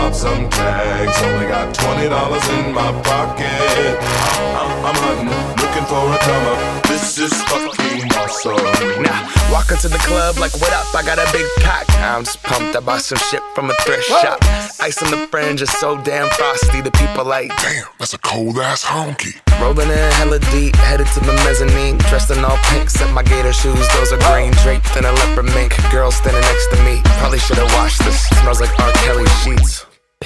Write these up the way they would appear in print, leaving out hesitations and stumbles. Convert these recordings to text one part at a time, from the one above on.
pop some tags. Only got $20 in my pocket. I'm hunting, looking for a come up. This is fucking awesome. Now, walk into the club like, what up? I got a big cock. I'm just pumped. I bought some shit from a thrift shop. Ice on the fringe is so damn frosty. The people like, damn, that's a cold ass honky. Rolling in hella deep, headed to the mezzanine. Dressed in all pink, except my gator shoes, those are green. Draped in a leopard mink, girl standing next to me. Probably should've washed this, smells like R. Kelly sheets.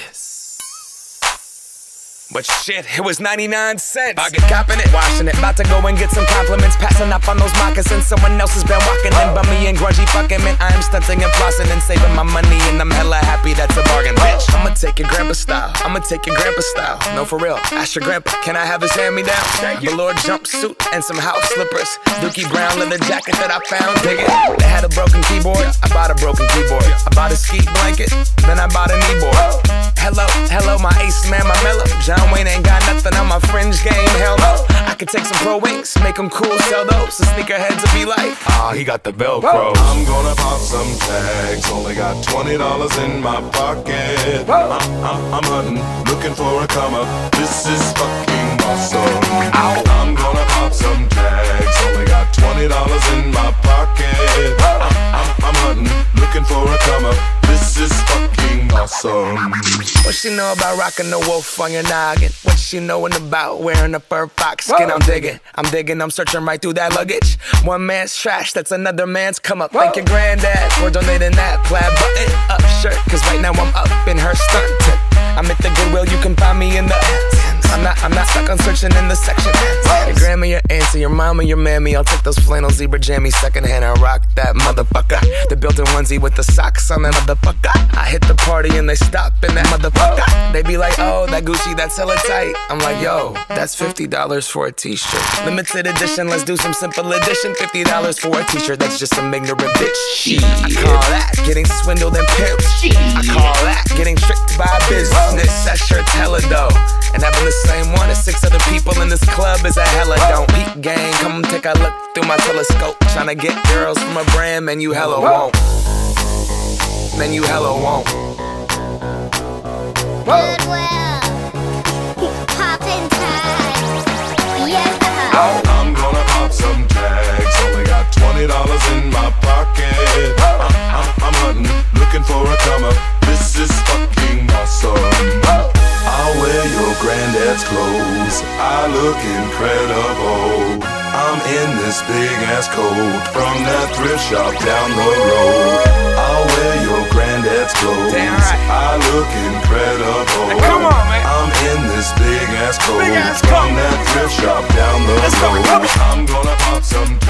But shit, it was 99 cents. I get copping it, washing it. About to go and get some compliments. Passing up on those moccasins. Someone else has been walking in. Bummy and grungy fucking man. I am stunting and flossing and saving my money. And I'm hella happy that's a bargain, bitch. I'ma take your grandpa style. I'ma take your grandpa style. No, for real. Ask your grandpa, can I have his hand-me-down? Velour jumpsuit and some house slippers. Dookie brown leather jacket that I found. Dig it. They had a broken keyboard. I bought a broken keyboard. I bought a ski blanket. Then I bought a kneeboard. Hello, hello, my ace man, my mellow. John Wayne ain't got nothing on my fringe game, hell no. I could take some pro wings, make them cool, sell those. The sneakerheads will be like, ah, he got the Velcro. I'm gonna pop some tags, only got $20 in my pocket. I'm hunting, looking for a come up. This is fucking awesome. I'm gonna pop some tags, only got $20 in my pocket. I'm hunting, looking for a come up. This is fucking awesome. What she know about rocking the wolf on your noggin? What she knowin' about wearing a fur fox skin? I'm digging, I'm searching right through that luggage. One man's trash, that's another man's come up. Thank your granddad for donating that plaid button up shirt. Cause right now I'm up in her stunt. I'm at the Goodwill, you can find me in the I'm not stuck on searching in the section. Your grandma, your auntie, your mama, your mammy. I'll take those flannel zebra jammies secondhand. I rock that motherfucker. The built-in onesie with the socks on that motherfucker. I hit the party and they stop in that motherfucker. They be like, oh, that Gucci, that's hella tight. I'm like, yo, that's $50 for a t-shirt. Limited edition, let's do some simple edition. $50 for a t-shirt, that's just some ignorant bitch. I call that getting swindled and pimped. I call that getting tricked by business. That shirt's hella dope. And having the same one as 6 other people in this club is a hella don't. Peak gang, come take a look through my telescope. Tryna get girls from a brand, man, you hella won't. Man, you hella won't. Goodwill, poppin' tags, yeah. I'm gonna pop some tags, only got $20 in my pocket. I'm hunting, looking for a come up. This is fucking awesome. I'll wear your granddad's clothes, I look incredible. I'm in this big ass coat from that thrift shop down the road. I'll wear your granddad's clothes, I look incredible. Come on, man. I'm in this big ass coat from that thrift shop down the road. I'm gonna pop some